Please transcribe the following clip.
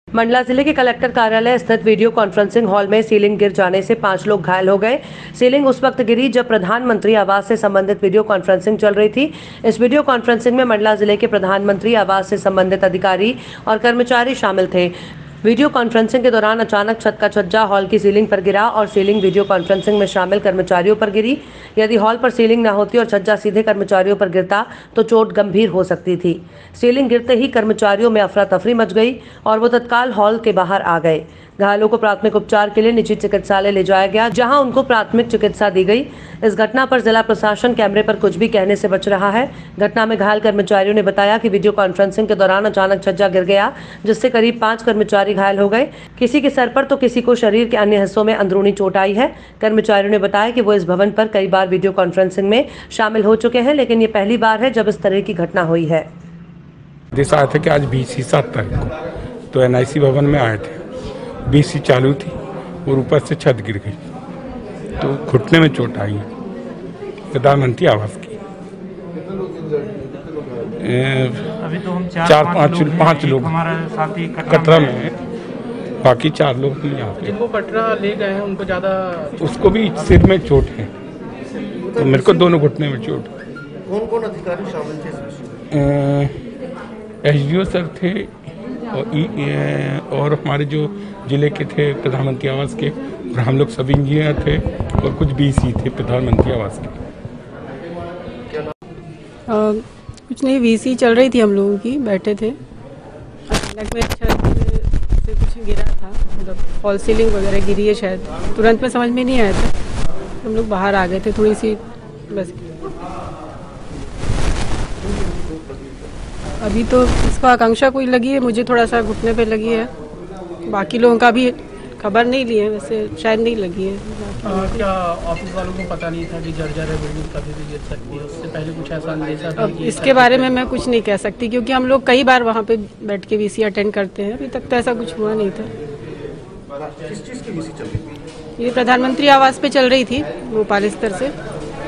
मंडला जिले के कलेक्टर कार्यालय स्थित वीडियो कॉन्फ्रेंसिंग हॉल में सीलिंग गिर जाने से 5 लोग घायल हो गए। सीलिंग उस वक्त गिरी जब प्रधानमंत्री आवास से संबंधित वीडियो कॉन्फ्रेंसिंग चल रही थी। इस वीडियो कॉन्फ्रेंसिंग में मंडला जिले के प्रधानमंत्री आवास से संबंधित अधिकारी और कर्मचारी शामिल थे। वीडियो कॉन्फ्रेंसिंग के दौरान अचानक छत का छज्जा हॉल की सीलिंग पर गिरा और सीलिंग वीडियो कॉन्फ्रेंसिंग में शामिल कर्मचारियों पर गिरी। यदि हॉल पर सीलिंग न होती और छज्जा सीधे कर्मचारियों पर गिरता तो चोट गंभीर हो सकती थी। सीलिंग गिरते ही कर्मचारियों में अफरा तफरी मच गई और वो तत्काल हॉल के बाहर आ गए। घायलों को प्राथमिक उपचार के लिए निजी चिकित्सालय ले जाया गया, जहां उनको प्राथमिक चिकित्सा दी गई। इस घटना पर जिला प्रशासन कैमरे पर कुछ भी कहने से बच रहा है। घटना में घायल कर्मचारियों ने बताया कि वीडियो कॉन्फ्रेंसिंग के दौरान अचानक छज्जा गिर गया, जिससे करीब 5 कर्मचारी घायल हो गए। किसी के सर पर तो किसी को शरीर के अन्य हिस्सों में अंदरूनी चोट आई है। कर्मचारियों ने बताया कि वो इस भवन पर कई बार वीडियो कॉन्फ्रेंसिंग में शामिल हो चुके हैं, लेकिन ये पहली बार है जब इस तरह की घटना हुई है। आदेश आया था कि आज 20-7 तारीख को तो NIC भवन में आए थे। BC चालू थी और ऊपर से छत गिर गई तो घुटने में चोट आई है। प्रधानमंत्री आवास की अभी तो हम 4-5 लोग हमारा साथी कटरा में है, बाकी 4 लोग यहाँ पे। जिनको कटरा ले गए हैं उनको ज्यादा उसको भी सिर में चोट है, तो मेरे को दोनों घुटने में चोट। कौन अधिकारी शामिल थे इसमें? SDO सर थे और हमारे जो जिले के थे प्रधानमंत्री आवास के, और हम लोग सब इंजीनियर थे और कुछ BC थे प्रधानमंत्री आवास के। कुछ नहीं, VC चल रही थी, हम लोगों की बैठे थे। अचानक में छत से कुछ गिरा था, मतलब फॉल सीलिंग वगैरह गिरी है शायद। तुरंत में समझ में नहीं आया था, हम लोग बाहर आ गए थे थोड़ी सी बस। अभी तो इसको आकांक्षा कोई लगी है, मुझे थोड़ा सा घुटने पे लगी है। बाकी लोगों का भी खबर नहीं ली है, वैसे शायद नहीं लगी है। क्या ऑफिस वालों को पता नहीं था कि जर्जर है बिल्डिंग कभी भी गिर सकती है? उससे पहले कुछ ऐसा अंदेशा था? अब इसके बारे में मैं कुछ नहीं कह सकती, क्योंकि हम लोग कई बार वहाँ पे बैठ के VC अटेंड करते हैं। अभी तक तो ऐसा कुछ हुआ नहीं था। किस चीज़ की VC चल रही थी? ये प्रधानमंत्री आवास पे चल रही थी, भोपाल स्तर से।